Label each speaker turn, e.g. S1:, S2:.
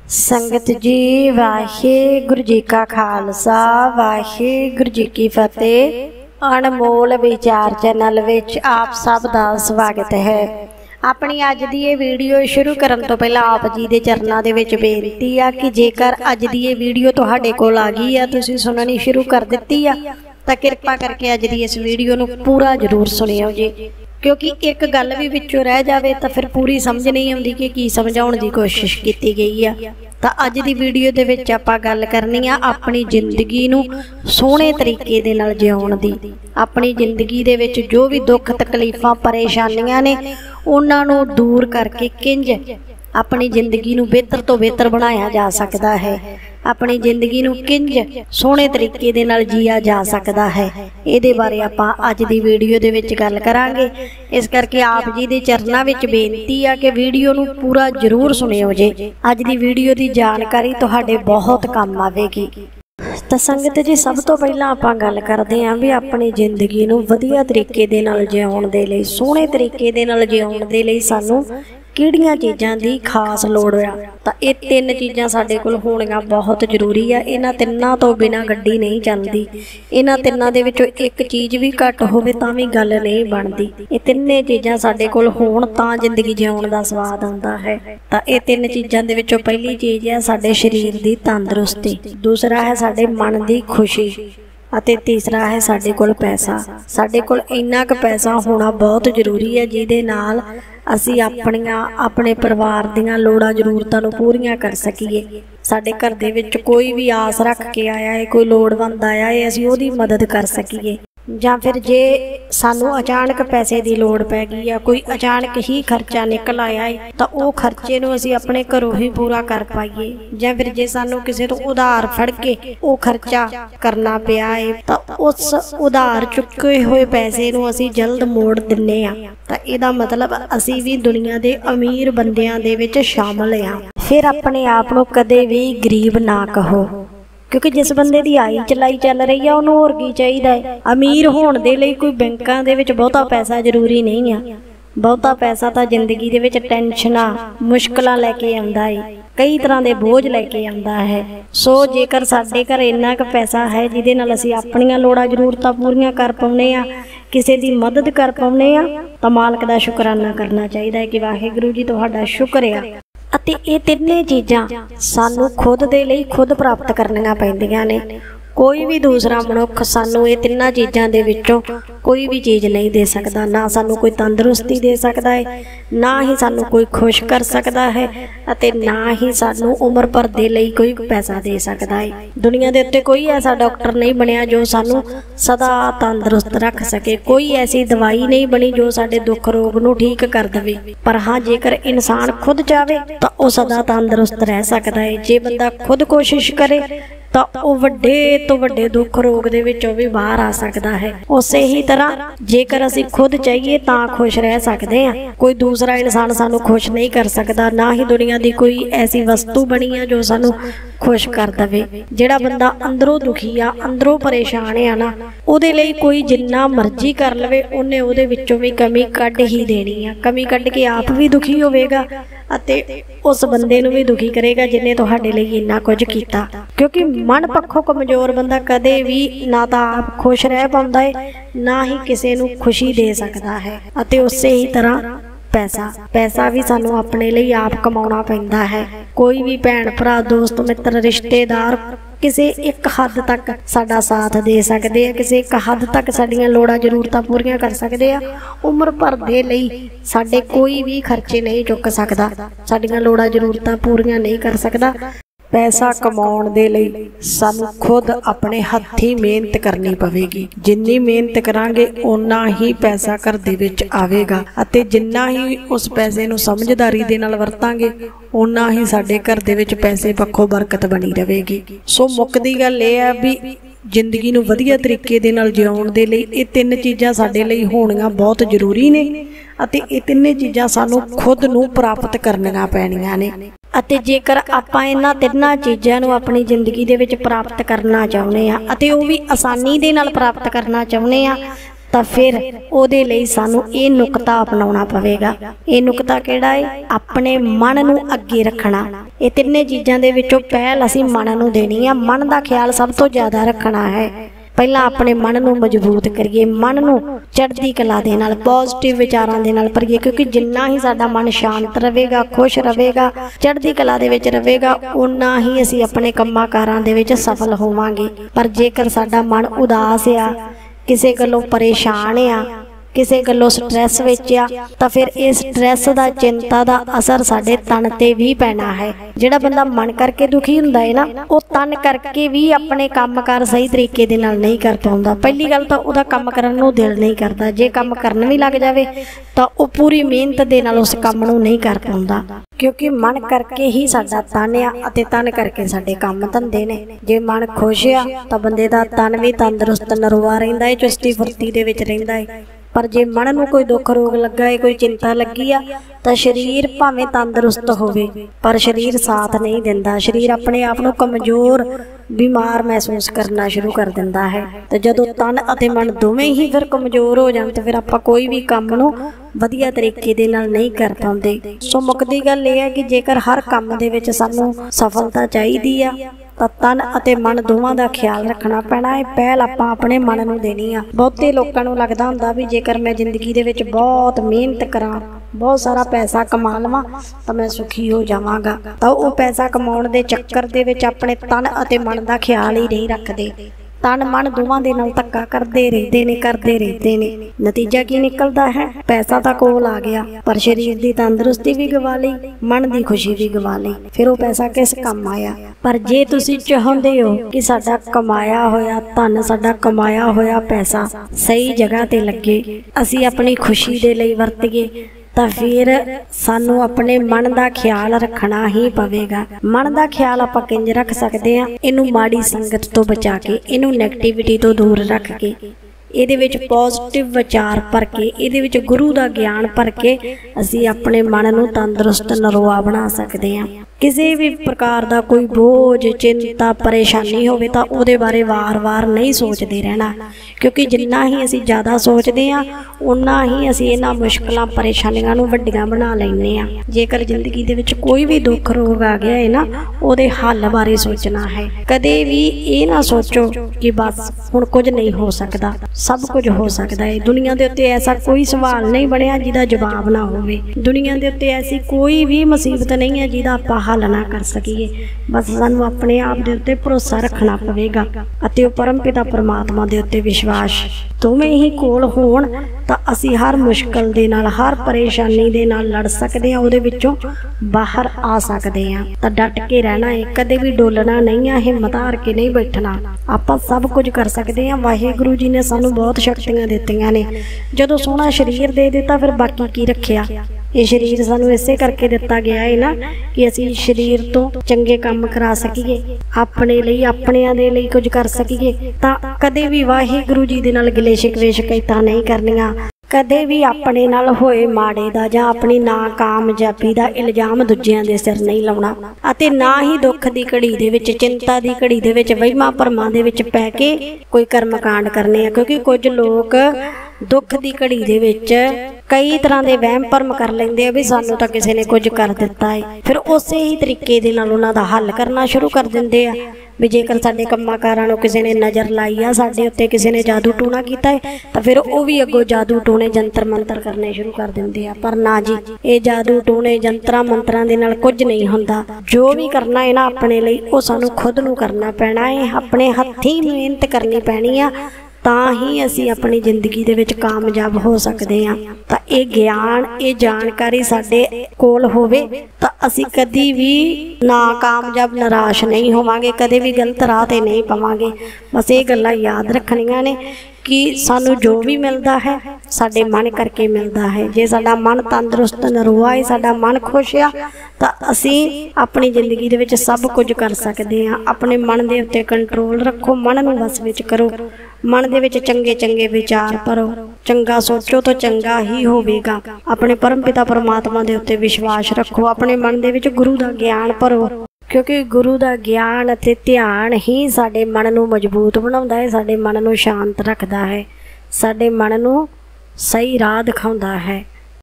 S1: संगत जी वाहिगुरू जी का खालसा वाहिगुरू जी की फतेह। अनमोल विचार चैनल विच आप सब दा स्वागत है। अपनी अज दी ये वीडियो शुरू करन तो पहला आप जी दे चरनां दे विच बेनती आ कि जेकर अज दी ये वीडियो तुहाडे कोल आ गई आ, तुसीं सुननी शुरू कर दित्ती आ, तां किरपा करके अज दी इस वीडियो नूं पूरा जरूर सुणिओ जी, क्योंकि एक गल भी विचों रह जाए तो फिर पूरी समझ नहीं आती कि की समझाउण की कोशिश की गई है। तो अज की वीडियो दे विच आपां गल करनी आ अपनी जिंदगी नूं सोहणे तरीके दे नाल जिउण दी। अपनी जिंदगी दे विच जो भी दुख तकलीफां परेशानियां ने उन्हां नूं दूर करके किंज अपनी जिंदगी नूं बेहतर तो बेहतर बनाया जा सकता है, अपनी जिंदगी नूं किंज सोहणे तरीके दे नाल जिया जा सकता है, इहदे बारे आपां अज दी वीडियो दे विच गल करांगे। इस करके आप जी दे चरनां विच बेनती आ कि वीडियो नूं पूरा जरूर सुणिओ जे। अज दी वीडियो दी जानकारी तुहाडे बहुत काम आवेगी। तो संगत जी सब तो पहला आपां गल करदे आं भी अपनी जिंदगी नूं वधिया तरीके दे नाल जिउण दे लई, सोहणे तरीके दे नाल जिउण दे लई सानूं किहड़ियां चीज़ां दी खास लोड़ आ। तां ये तीन चीज़ां साडे कोल होणियां बहुत जरूरी आ। इन्हां तिन्नां तो बिना गड्डी नहीं चलदी। इन्हां तिन्नां दे विचों एक चीज़ भी घट होवे तां भी गल नहीं बनदी। ये तिन्ने चीज़ां साडे कोल होण तां जिंदगी जिउण दा स्वाद आउंदा है। तां ये तीन चीज़ां दे विचों पहली चीज़ है साडे शरीर दी तंदुरुस्ती, दूसरा है साडे मन दी खुशी, ਅਤੇ तीसरा है साडे कोल पैसा। साडे कोल इन्ना क पैसा होना बहुत जरूरी है जिहदे नाल असी अपने परिवार दीआं लोड़ां जरूरतां नूं पूरीआं कर सकीए। साडे घर दे विच कोई भी आस रख के आया है, कोई लोड़वंद आया है, असी उहदी मदद कर सकीए। जां फिर जे सानू अचानक पैसे की लोड़ पै गई है, कोई अचानक ही खर्चा निकल आया है, तो वो खर्चे नूं असीं अपने घरों ही पूरा कर पाईए। जां फिर जे सानू किसी तो उधार फड़ के वो खर्चा करना पिया है, तो उस उधार चुके हुए पैसे नूं असीं जल्द मोड़ दिन्ने आ। तो इहदा मतलब असीं भी दुनिया के अमीर बंदियां दे विच शामिल आ। फिर अपने आप नूं कदे भी गरीब ना कहो, क्योंकि जिस बंदे की आई चलाई चल रही है उन्होंने होर की चाहिए है। अमीर होने दे लई कोई बैंकां दे विच बहुता पैसा जरूरी नहीं है। बहुता पैसा तो जिंदगी दे विच टेंशनां मुश्किलां लैके आउंदा है, कई तरह के बोझ लैके आउंदा है। सो जेकर साडे घर इन्ना क पैसा है जिहदे नाल असीं अपणियां लोड़ां जरूरतां पूरीआं कर पाउने आ, किसी की मदद कर पाउने आ, तां मालक दा शुकराना करना चाहिए है कि वाहिगुरू जी तुहाडा शुक्र आ। ਅਤੇ ਇਹ ਤਿੰਨੇ चीज़ां सानू खुद दे लई खुद प्राप्त करनियां पैंदियां ने। कोई भी दूसरा मनुख सानू ये तिन्नां चीज़ां दे विचों कोई भी चीज़ नहीं दे सकता। ना सानू कोई तंदुरुस्ती दे सकता है, ना ही सानू कोई खुश कर सकता है, अते ना ही सानू उम्र भर दे लई कोई पैसा दे सकता है। दुनिया दे उत्ते कोई ऐसा डॉक्टर नहीं बनया जो सानू सदा तंदुरुस्त रख सके। कोई ऐसी दवाई नहीं बनी जो साडे दुख रोग नूं ठीक कर देवे। पर हाँ, जेकर इंसान खुद चाहे तो वह सदा तंदुरुस्त रह सकता है। जे बंदा खुद कोशिश करे तो वह वड्डे तो वड्डे दुख रोग दे विचों भी बाहर आ सकता है। उसे ही तरह जेकर असीं खुद चाहिए तो खुश रह सकते हैं। कोई दूसरा इंसान सानू खुश नहीं कर सकता, ना ही दुनिया की कोई ऐसी वस्तु बनी है जो सानू खुश कर दवे। जिहड़ा बंदा अंदरों दुखी आ, अंदरों परेशान है ना, उहदे लई कोई जिन्ना मर्जी कर लवे उन्हें उहदे विचों भी कमी कढ ही देनी है। कमी कढ के आप भी दुखी होवेगा अते उस बंदे नूं भी दुखी करेगा जिन्हें तुहाडे लई इन्ना कुछ कीता। क्योंकि मन पक्षों कमजोर बंदा कदे भी ना तो आप खुश रह पाउंदा है, ना ही किसी नूं खुशी दे सकता है। अते उसे ही तरह पैसा भी सानू अपने लिए आप कमाउणा पैंदा है। कोई भी भैण भरा दोस्त मित्र रिश्तेदार किसी एक हद तक साडा साथ दे सकते हैं, किसी एक हद तक साडियां लोड़ां जरूरतां पूरीआं कर सकते हैं। उम्र भर दे लई साडे कोई भी खर्चे नहीं चुक सकदा, साडियां लोड़ां जरूरतां पूरीआं नहीं कर सकदा। पैसा कमाउण दे लई सानू खुद अपने हत्थी मेहनत करनी पवेगी। जिन्नी मेहनत करांगे उन्ना ही पैसा घर दे विच आवेगा, अते जिन्ना ही उस पैसे नूं समझदारी दे नाल वरतांगे उन्ना ही साडे घर दे विच पैसे पक्खों बरकत बनी रहेगी। सो मुक्कदी गल इह है भी जिंदगी नूं वधिया तरीके दे नाल जिउण दे लई ये तीन चीज़ां साडे लई होणियां बहुत जरूरी ने, अते ये तिन्ने चीज़ां सानू खुद नूं प्राप्त करनियां पैणियां ने। ਅਤੇ जेकर ਆਪਾਂ ਇਹਨਾਂ ਤਿੰਨਾਂ ਚੀਜ਼ਾਂ ਨੂੰ ਆਪਣੀ ਜ਼ਿੰਦਗੀ ਦੇ ਵਿੱਚ ਪ੍ਰਾਪਤ ਕਰਨਾ ਚਾਹੁੰਦੇ ਆ ਅਤੇ ਉਹ ਵੀ ਆਸਾਨੀ ਦੇ ਨਾਲ ਪ੍ਰਾਪਤ ਕਰਨਾ ਚਾਹੁੰਦੇ ਆ ਤਾਂ ਫਿਰ ਉਹਦੇ ਲਈ ਸਾਨੂੰ ਇਹ ਨੁਕਤਾ ਅਪਣਾਉਣਾ ਪਵੇਗਾ। ਇਹ ਨੁਕਤਾ ਕਿਹੜਾ ਹੈ? ਆਪਣੇ ਮਨ ਨੂੰ ਅੱਗੇ ਰੱਖਣਾ। ਇਹ ਤਿੰਨੇ ਚੀਜ਼ਾਂ ਦੇ ਵਿੱਚੋਂ ਪਹਿਲ ਅਸੀਂ ਮਨ ਨੂੰ ਦੇਣੀ ਆ। ਮਨ ਦਾ ਖਿਆਲ ਸਭ ਤੋਂ ਜ਼ਿਆਦਾ ਰੱਖਣਾ ਹੈ। ਪਹਿਲਾਂ ਆਪਣੇ ਮਨ ਨੂੰ ਮਜ਼ਬੂਤ ਕਰੀਏ, ਮਨ ਨੂੰ ਚੜ੍ਹਦੀ ਕਲਾ ਦੇ ਨਾਲ, ਪੋਜ਼ਿਟਿਵ ਵਿਚਾਰਾਂ ਦੇ ਨਾਲ ਭਰੀਏ, ਕਿਉਂਕਿ ਜਿੰਨਾ ਹੀ ਸਾਡਾ ਮਨ ਸ਼ਾਂਤ ਰਹੇਗਾ, ਖੁਸ਼ ਰਹੇਗਾ, ਚੜ੍ਹਦੀ ਕਲਾ ਦੇ ਵਿੱਚ ਰਹੇਗਾ, ਉਨਾ ਹੀ ਅਸੀਂ ਆਪਣੇ ਕੰਮਾਂ ਕਾਰਾਂ ਦੇ ਵਿੱਚ ਸਫਲ ਹੋਵਾਂਗੇ। ਪਰ ਜੇਕਰ ਸਾਡਾ ਮਨ ਉਦਾਸ ਆ, ਕਿਸੇ ਗੱਲੋਂ ਪਰੇਸ਼ਾਨ ਆ, ਕਿਸੇ ਗੱਲੋਂ ਸਟ੍ਰੈਸ ਵਿੱਚ ਆ, ਤਾਂ ਫਿਰ ਇਸ ਸਟ੍ਰੈਸ ਦਾ, ਚਿੰਤਾ ਦਾ ਅਸਰ ਸਾਡੇ ਤਨ ਤੇ ਵੀ ਪੈਣਾ ਹੈ। ਜਿਹੜਾ ਬੰਦਾ ਮਨ ਕਰਕੇ ਦੁਖੀ ਹੁੰਦਾ ਹੈ ਨਾ, ਉਹ ਤਨ ਕਰਕੇ ਵੀ ਆਪਣੇ ਕੰਮਕਾਰ ਸਹੀ ਤਰੀਕੇ ਦੇ ਨਾਲ ਨਹੀਂ ਕਰ ਪਾਉਂਦਾ। ਪਹਿਲੀ ਗੱਲ ਤਾਂ ਉਹਦਾ ਕੰਮ ਕਰਨ ਨੂੰ ਦਿਲ ਨਹੀਂ ਕਰਦਾ। ਜੇ ਕੰਮ ਕਰਨ ਵੀ ਲੱਗ ਜਾਵੇ ਤਾਂ ਉਹ ਪੂਰੀ ਮਿਹਨਤ ਦੇ ਨਾਲ ਉਸ ਕੰਮ ਨੂੰ ਨਹੀਂ ਕਰ ਪਾਉਂਦਾ, ਕਿਉਂਕਿ ਮਨ ਕਰਕੇ ਹੀ ਸਾਡਾ ਤਨ ਆ ਅਤੇ ਤਨ ਕਰਕੇ ਸਾਡੇ ਕੰਮ ਧੰਦੇ ਨੇ। ਜੇ ਮਨ ਖੁਸ਼ ਆ ਤਾਂ ਬੰਦੇ ਦਾ ਤਨ ਵੀ ਤੰਦਰੁਸਤ ਨਰਵਾ ਰਹਿੰਦਾ ਹੈ, ਚੁਸਤੀ ਫੁਰਤੀ ਦੇ ਵਿੱਚ ਰਹਿੰਦਾ ਹੈ। ਪਰ ਜੇ ਮਨ ਨੂੰ ਕੋਈ ਦੁੱਖ ਰੋਗ ਲੱਗਾ ਹੈ, ਕੋਈ ਚਿੰਤਾ ਲੱਗੀ ਆ, ਤਾਂ ਸਰੀਰ ਭਾਵੇਂ ਤੰਦਰੁਸਤ ਹੋਵੇ ਪਰ ਸਰੀਰ ਸਾਥ ਨਹੀਂ ਦਿੰਦਾ। ਸਰੀਰ ਆਪਣੇ ਆਪ ਨੂੰ ਕਮਜ਼ੋਰ, ਬਿਮਾਰ ਮਹਿਸੂਸ ਕਰਨਾ ਸ਼ੁਰੂ ਕਰ ਦਿੰਦਾ ਹੈ। ਤੇ ਜਦੋਂ ਤਨ ਅਤੇ ਮਨ ਦੋਵੇਂ ਹੀ ਫਿਰ ਕਮਜ਼ੋਰ ਹੋ ਜਾਣ ਤਾਂ ਫਿਰ ਆਪਾਂ ਕੋਈ ਵੀ ਕੰਮ ਨੂੰ ਵਧੀਆ ਤਰੀਕੇ ਦੇ ਨਾਲ ਨਹੀਂ ਕਰ ਪਾਉਂਦੇ। ਸੋ ਮੁੱਕਦੀ ਗੱਲ ਇਹ ਹੈ ਕਿ ਜੇਕਰ ਹਰ ਕੰਮ ਦੇ ਵਿੱਚ ਸਾਨੂੰ ਸਫਲਤਾ ਚਾਹੀਦੀ ਆ ਤਾਂ ਤਨ ਅਤੇ ਮਨ ਦੋਵਾਂ ਦਾ ਖਿਆਲ ਰੱਖਣਾ ਪੈਣਾ ਹੈ। ਪਹਿਲ ਆਪਾਂ ਆਪਣੇ ਮਨ ਨੂੰ ਦੇਣੀ ਆ। ਬਹੁਤੇ ਲੋਕਾਂ ਨੂੰ ਲੱਗਦਾ ਹੁੰਦਾ ਵੀ ਜੇਕਰ ਮੈਂ ਜ਼ਿੰਦਗੀ ਦੇ ਵਿੱਚ ਬਹੁਤ ਮਿਹਨਤ ਕਰਾਂ, ਬਹੁਤ ਸਾਰਾ ਪੈਸਾ ਕਮਾ ਲਵਾਂ ਤਾਂ ਮੈਂ ਸੁਖੀ ਹੋ ਜਾਵਾਂਗਾ। ਤਾਂ ਉਹ ਪੈਸਾ ਕਮਾਉਣ ਦੇ ਚੱਕਰ ਦੇ ਵਿੱਚ ਆਪਣੇ ਤਨ ਅਤੇ ਮਨ ਦਾ ਖਿਆਲ ਹੀ ਨਹੀਂ ਰੱਖਦੇ। ਤਨ ਮਨ ਦੋਵਾਂ ਦੇ ਨਾਲ ਧੱਕਾ ਕਰਦੇ ਰਹਿੰਦੇ ਨੇ। ਨਤੀਜਾ ਕੀ ਨਿਕਲਦਾ ਹੈ? ਪੈਸਾ ਤਾਂ ਕੋਲ ਆ ਗਿਆ ਪਰ ਸਰੀਰ ਦੀ ਤੰਦਰੁਸਤੀ ਵੀ ਗਵਾ ਲਈ, ਮਨ ਦੀ ਖੁਸ਼ੀ ਵੀ ਗਵਾ ਲਈ। ਫਿਰ ਉਹ ਪੈਸਾ ਕਿਸ ਕੰਮ ਆਇਆ? ਪਰ ਜੇ ਤੁਸੀਂ ਚਾਹੁੰਦੇ ਹੋ ਕਿ ਸਾਡਾ ਕਮਾਇਆ ਹੋਇਆ ਧਨ, ਸਾਡਾ ਕਮਾਇਆ ਹੋਇਆ ਪੈਸਾ ਸਹੀ ਜਗ੍ਹਾ ਤੇ ਲੱਗੇ, ਅਸੀਂ ਆਪਣੀ ਖੁਸ਼ੀ ਦੇ ਲਈ ਵਰਤੀਏ, ਤਾਂ ਫਿਰ ਸਾਨੂੰ ਆਪਣੇ ਮਨ ਦਾ ਖਿਆਲ ਰੱਖਣਾ ਹੀ ਪਵੇਗਾ। ਮਨ ਦਾ ਖਿਆਲ ਆਪਾਂ ਕਿੰਜ ਰੱਖ ਸਕਦੇ ਹਾਂ? ਇਹਨੂੰ ਮਾੜੀ ਸੰਗਤ ਤੋਂ ਬਚਾ ਕੇ, ਇਹਨੂੰ ਨੈਗੇਟਿਵਿਟੀ ਤੋਂ ਦੂਰ ਰੱਖ ਕੇ, ਇਹਦੇ ਵਿੱਚ ਪੋਜ਼ਿਟਿਵ ਵਿਚਾਰ ਭਰ ਕੇ, ਇਹਦੇ ਵਿੱਚ ਗੁਰੂ ਦਾ ਗਿਆਨ ਭਰ ਕੇ ਅਸੀਂ ਆਪਣੇ ਮਨ ਨੂੰ ਤੰਦਰੁਸਤ ਨਰੋਆ ਬਣਾ ਸਕਦੇ ਹਾਂ। ਕਿਸੇ ਵੀ ਪ੍ਰਕਾਰ ਦਾ ਕੋਈ ਬੋਝ, ਚਿੰਤਾ, ਪਰੇਸ਼ਾਨੀ ਹੋਵੇ ਤਾਂ ਉਹਦੇ ਬਾਰੇ ਵਾਰ-ਵਾਰ ਨਹੀਂ ਸੋਚਦੇ ਰਹਿਣਾ, ਕਿਉਂਕਿ ਜਿੰਨਾ ਹੀ ਅਸੀਂ ਜ਼ਿਆਦਾ ਸੋਚਦੇ ਹਾਂ ਉਨਾ ਹੀ ਅਸੀਂ ਇਹਨਾਂ ਮੁਸ਼ਕਲਾਂ, ਪਰੇਸ਼ਾਨੀਆਂ ਨੂੰ ਵੱਡੀਆਂ ਬਣਾ ਲੈਂਦੇ ਹਾਂ। ਜੇਕਰ ਜ਼ਿੰਦਗੀ ਦੇ ਵਿੱਚ ਕੋਈ ਵੀ ਦੁੱਖ ਰੋਗ ਆ ਗਿਆ ਹੈ ਨਾ, ਉਹਦੇ ਹੱਲ ਬਾਰੇ ਸੋਚਣਾ ਹੈ। ਕਦੇ ਵੀ ਇਹ ਨਾ ਸੋਚੋ ਕਿ ਬਸ ਹੁਣ ਕੁਝ ਨਹੀਂ ਹੋ ਸਕਦਾ। ਸਭ ਕੁਝ ਹੋ ਸਕਦਾ ਹੈ। ਦੁਨੀਆ ਦੇ ਉੱਤੇ ਐਸਾ ਕੋਈ ਸਵਾਲ ਨਹੀਂ ਬਣਿਆ ਜਿਹਦਾ ਜਵਾਬ ਨਾ ਹੋਵੇ। ਦੁਨੀਆ ਦੇ ਉੱਤੇ ਐਸੀ ਕੋਈ ਵੀ ਮੁਸੀਬਤ ਨਹੀਂ ਹੈ ਜਿਹਦਾ ਆਪਾਂ ਹੱਲ ਨਾ ਕਰ ਸਕੀਏ। ਬਸ ਸਾਨੂੰ ਆਪਣੇ ਆਪ ਦੇ ਉੱਤੇ ਭਰੋਸਾ ਰੱਖਣਾ ਪਵੇਗਾ ਅਤੇ ਉਹ ਪਰਮਪਿਤਾ ਪਰਮਾਤਮਾ ਦੇ ਉੱਤੇ ਵਿਸ਼ਵਾਸ ਦੋਵੇਂ ਹੀ ਕੋਲ ਹੋਣ ਤਾਂ ਅਸੀਂ ਹਰ ਮੁਸ਼ਕਲ ਦੇ ਨਾਲ, ਹਰ ਪਰੇਸ਼ਾਨੀ ਦੇ ਨਾਲ ਲੜ ਸਕਦੇ ਹਾਂ, ਉਹਦੇ ਵਿੱਚੋਂ ਬਾਹਰ ਆ ਸਕਦੇ ਹਾਂ। ਤਾਂ ਡਟ ਕੇ ਰਹਿਣਾ ਹੈ, ਕਦੇ ਵੀ ਡੋਲਣਾ ਨਹੀਂ ਹੈ, ਹਿੰਮਤ ਹਾਰ ਕੇ ਨਹੀਂ ਬੈਠਣਾ। ਆਪਾਂ ਸਭ ਕੁਝ ਕਰ ਸਕਦੇ ਹਾਂ। ਵਾਹਿਗੁਰੂ ਜੀ ਨੇ ਸਾਨੂੰ ਬਹੁਤ ਸ਼ਕਤੀਆਂ ਦਿੱਤੀਆਂ ਨੇ। ਜਦੋਂ ਸੋਹਣਾ ਸਰੀਰ ਦੇ ਦਿੱਤਾ ਫਿਰ ਬਾਕੀ ਕੀ ਰੱਖਿਆ? ਇਹ ਸਰੀਰ ਸਾਨੂੰ ਇਸੇ ਕਰਕੇ ਦਿੱਤਾ ਗਿਆ ਹੈ ਨਾ ਕਿ ਅਸੀਂ ਸਰੀਰ ਤੋਂ ਚੰਗੇ ਕੰਮ ਕਰਾ ਸਕੀਏ, ਆਪਣੇ ਲਈ, ਆਪਣਿਆਂ ਦੇ ਲਈ ਕੁਝ ਕਰ ਸਕੀਏ। ਤਾਂ ਕਦੇ ਵੀ ਵਾਹਿਗੁਰੂ ਜੀ ਦੇ ਨਾਲ ਗਿਲੇ ਸ਼ਿਕਵੇ ਸ਼ਿਕਾਇਤਾਂ ਨਹੀਂ ਕਰਨੀਆਂ। ਕਦੇ ਵੀ ਆਪਣੇ ਨਾਲ ਹੋਏ ਮਾੜੇ ਦਾ ਜਾਂ ਆਪਣੀ ਨਾਕਾਮਯਾਬੀ ਦਾ ਇਲਜ਼ਾਮ ਦੂਜਿਆਂ ਦੇ ਸਿਰ ਨਹੀਂ ਲਾਉਣਾ, ਅਤੇ ਨਾ ਹੀ ਦੁੱਖ ਦੀ ਘੜੀ ਦੇ ਵਿੱਚ, ਚਿੰਤਾ ਦੀ ਘੜੀ ਦੇ ਵਿੱਚ, ਵਹਿਮਾਂ ਭਰਮਾਂ ਦੇ ਵਿੱਚ ਪੈ ਕੇ ਕੋਈ ਕਰਮਕਾਂਡ ਕਰਨੇ ਆ। ਕਿਉਂਕਿ ਕੁਝ ਲੋਕ ਦੁੱਖ ਦੀ ਘੜੀ ਦੇ ਵਿੱਚ ਕਈ ਤਰ੍ਹਾਂ ਦੇ ਵਹਿਮ ਭਰਮ ਕਰ ਲੈਂਦੇ ਆ ਵੀ ਸਾਨੂੰ ਤਾਂ ਕਿਸੇ ਨੇ ਕੁਝ ਕਰ ਦਿੱਤਾ ਹੈ। ਫਿਰ ਉਸੇ ਹੀ ਤਰੀਕੇ ਦੇ ਨਾਲ ਉਹਨਾਂ ਦਾ ਹੱਲ ਕਰਨਾ ਸ਼ੁਰੂ ਕਰ ਦਿੰਦੇ ਆ ਵੀ ਜੇਕਰ ਸਾਡੇ ਕੰਮਾਂ ਕਾਰਾਂ ਨੂੰ ਕਿਸੇ ਨੇ ਨਜ਼ਰ ਲਾਈ ਆ, ਸਾਡੇ ਉੱਤੇ ਕਿਸੇ ਨੇ ਜਾਦੂ ਟੂਣਾ ਕੀਤਾ ਹੈ, ਤਾਂ ਫਿਰ ਉਹ ਵੀ ਅੱਗੋਂ ਜਾਦੂ ਟੂਣੇ, ਜੰਤਰ ਮੰਤਰ ਕਰਨੇ ਸ਼ੁਰੂ ਕਰ ਦਿੰਦੇ ਆ। ਪਰ ਨਾ ਜੀ, ਇਹ ਜਾਦੂ ਟੂਣੇ, ਜੰਤਰਾਂ ਮੰਤਰਾਂ ਦੇ ਨਾਲ ਕੁਝ ਨਹੀਂ ਹੁੰਦਾ। ਜੋ ਵੀ ਕਰਨਾ ਹੈ ਨਾ ਆਪਣੇ ਲਈ, ਉਹ ਸਾਨੂੰ ਖੁਦ ਨੂੰ ਕਰਨਾ ਪੈਣਾ ਹੈ। ਆਪਣੇ ਹੱਥੀਂ ਮਿਹਨਤ ਕਰਨੀ ਪੈਣੀ ਆ, ਤਾਂ ਹੀ ਅਸੀਂ ਆਪਣੀ ਜ਼ਿੰਦਗੀ ਦੇ ਵਿੱਚ ਕਾਮਯਾਬ ਹੋ ਸਕਦੇ ਹਾਂ। ਤਾਂ ਇਹ ਗਿਆਨ, ਇਹ ਜਾਣਕਾਰੀ ਸਾਡੇ ਕੋਲ ਹੋਵੇ ਤਾਂ ਅਸੀਂ ਕਦੀ ਵੀ ਨਾਕਾਮਯਾਬ, ਨਿਰਾਸ਼ ਨਹੀਂ ਹੋਵਾਂਗੇ, ਕਦੇ ਵੀ ਗਲਤ ਰਾਹ 'ਤੇ ਨਹੀਂ ਪਵਾਂਗੇ। ਬਸ ਇਹ ਗੱਲਾਂ ਯਾਦ ਰੱਖਣੀਆਂ ਨੇ ਕਿ ਸਾਨੂੰ ਜੋ ਵੀ ਮਿਲਦਾ ਹੈ ਸਾਡੇ ਮਨ ਕਰਕੇ ਮਿਲਦਾ ਹੈ। ਜੇ ਸਾਡਾ ਮਨ ਤੰਦਰੁਸਤ ਨਰੋਆ ਹੈ, ਸਾਡਾ ਮਨ ਖੁਸ਼ ਆ, ਤਾਂ ਅਸੀਂ ਆਪਣੀ ਜ਼ਿੰਦਗੀ ਦੇ ਵਿੱਚ ਸਭ ਕੁਝ ਕਰ ਸਕਦੇ ਹਾਂ। ਆਪਣੇ ਮਨ ਦੇ ਉੱਤੇ ਕੰਟਰੋਲ ਰੱਖੋ, ਮਨ ਨੂੰ ਵਸ ਵਿੱਚ ਕਰੋ, ਮਨ ਦੇ ਵਿੱਚ ਚੰਗੇ ਚੰਗੇ ਵਿਚਾਰ ਭਰੋ, ਚੰਗਾ ਸੋਚੋ ਤਾਂ ਚੰਗਾ ਹੀ ਹੋਵੇਗਾ। ਆਪਣੇ ਪਰਮਪਿਤਾ ਪਰਮਾਤਮਾ ਦੇ ਉੱਤੇ ਵਿਸ਼ਵਾਸ ਰੱਖੋ, ਆਪਣੇ ਮਨ ਦੇ ਵਿੱਚ ਗੁਰੂ ਦਾ ਗਿਆਨ ਭਰੋ, ਕਿਉਂਕਿ ਗੁਰੂ ਦਾ ਗਿਆਨ ਅਤੇ ਧਿਆਨ ਹੀ ਸਾਡੇ ਮਨ ਨੂੰ ਮਜ਼ਬੂਤ ਬਣਾਉਂਦਾ ਹੈ, ਸਾਡੇ ਮਨ ਨੂੰ ਸ਼ਾਂਤ ਰੱਖਦਾ ਹੈ, ਸਾਡੇ ਮਨ ਨੂੰ ਸਹੀ ਰਾਹ ਦਿਖਾਉਂਦਾ ਹੈ।